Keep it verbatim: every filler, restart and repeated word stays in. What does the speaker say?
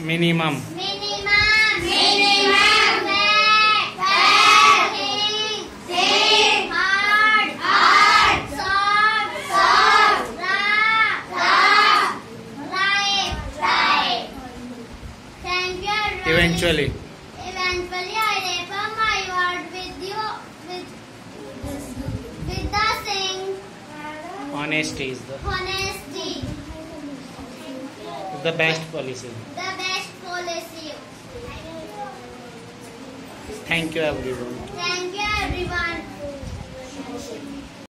Minimum. Minimum. Minimum. Fair. Fair. Thin. Thin. Hard. Hard. Soft. Soft. Rough. Rough. Ripe. Ripe. Thank you, everyone. Eventually. Eventually, I wrap up my word with you with with the saying Honesty is the, honesty, the best policy. the best policy. Thank you everyone. Thank you, everyone.